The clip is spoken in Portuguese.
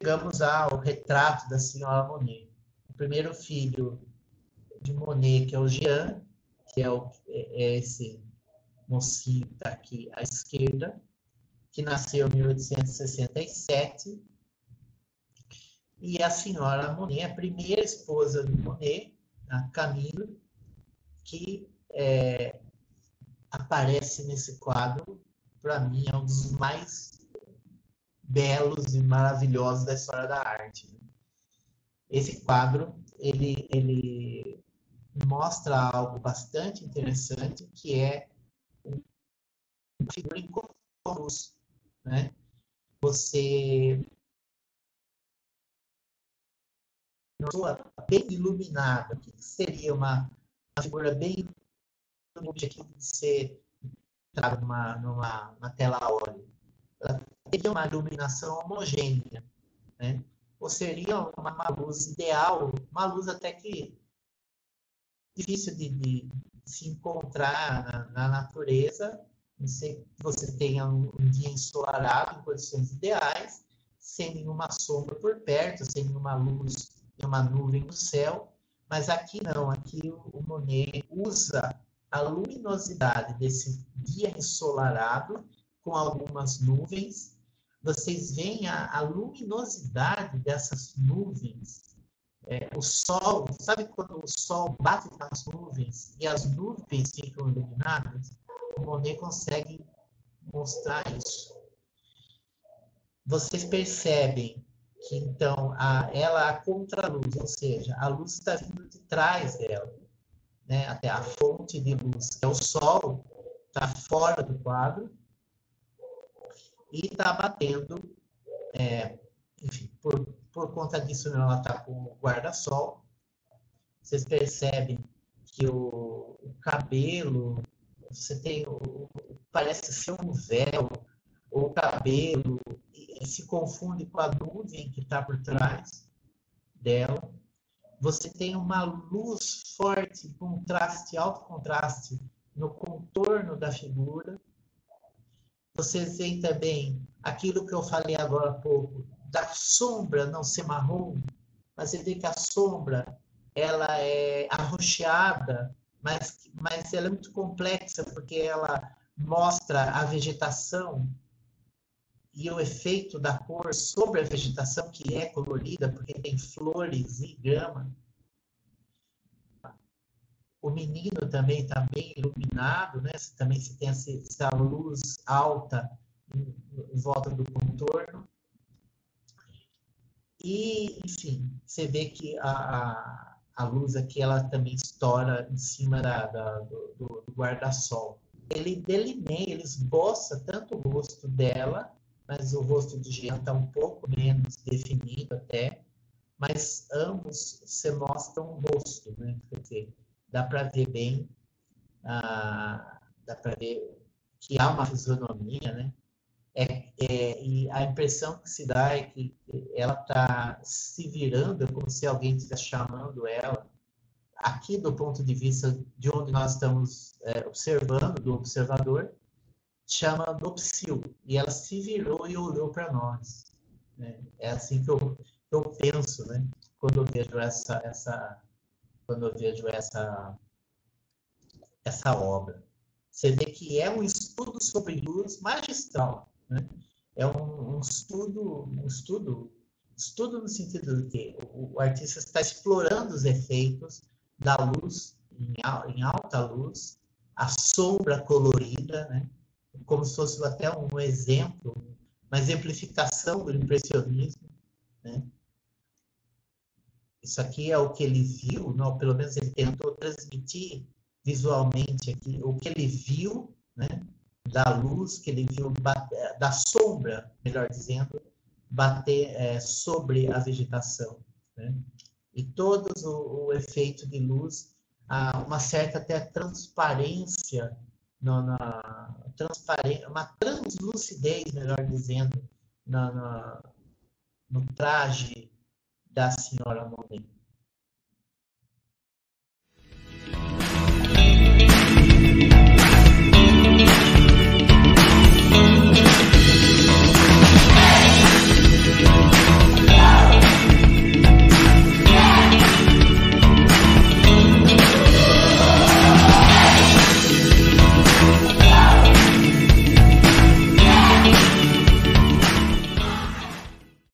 chegamos ao retrato da senhora Monet. O primeiro filho de Monet, que é o Jean, que é esse mocinho que está aqui à esquerda, que nasceu em 1867, e a senhora Monet, a primeira esposa de Monet, a Camille, que aparece nesse quadro, para mim, é um dos mais belos e maravilhosos da história da arte. Esse quadro, ele mostra algo bastante interessante, que é uma figura em luz, né? Você bem iluminada, que seria uma figura bem no objetivo de ser numa tela a óleo. Ela teria uma iluminação homogênea, né? Ou seria uma luz ideal, uma luz até que difícil de se encontrar na natureza. Não sei que você tenha um dia ensolarado, em condições ideais, sem nenhuma sombra por perto, sem nenhuma luz, nenhuma nuvem no céu. Mas aqui não, aqui o Monet usa a luminosidade desse dia ensolarado com algumas nuvens. Vocês veem a luminosidade dessas nuvens. O sol, sabe quando o sol bate nas nuvens e as nuvens ficam iluminadas? O Monet consegue mostrar isso. Vocês percebem que, então, ela a contraluz, ou seja, a luz está vindo de trás dela, né? Até a fonte de luz, que é o sol, está fora do quadro e está batendo, enfim, por conta disso ela está com o guarda-sol. Vocês percebem que o cabelo, você tem, parece ser um véu, o cabelo se confunde com a nuvem que está por trás dela. Você tem uma luz forte, contraste, alto contraste no contorno da figura. Vocês veem também aquilo que eu falei agora há pouco, da sombra não ser marrom, mas você vê que a sombra ela é arroxeada, mas ela é muito complexa, porque ela mostra a vegetação e o efeito da cor sobre a vegetação, que é colorida, porque tem flores e grama. O menino também está bem iluminado, né? Também se tem essa luz alta em volta do contorno. E, enfim, você vê que a luz aqui ela também estoura em cima do guarda-sol. Ele delineia, ele esboça tanto o rosto dela, mas o rosto de Jean está um pouco menos definido até, mas ambos se mostram o rosto, né? Quer dizer, dá para ver bem, dá para ver que há uma fisionomia, né? E a impressão que se dá é que ela está se virando, é como se alguém estivesse chamando ela. Aqui, do ponto de vista de onde nós estamos observando, do observador, chama Nopsil, e ela se virou e olhou para nós. Né? É assim que eu penso, né? Quando eu vejo essa obra. Você vê que é um estudo sobre luz magistral, né? É um estudo no sentido de que o artista está explorando os efeitos da luz em alta luz, a sombra colorida, né? Como se fosse até um exemplo, uma exemplificação do impressionismo, né? Isso aqui é o que ele viu, não, pelo menos ele tentou transmitir visualmente aqui o que ele viu, né, da luz que ele viu, da sombra, melhor dizendo, bater sobre a vegetação, né? E todo o efeito de luz, uma certa até transparência, uma translucidez, melhor dizendo, no traje da senhora Monet.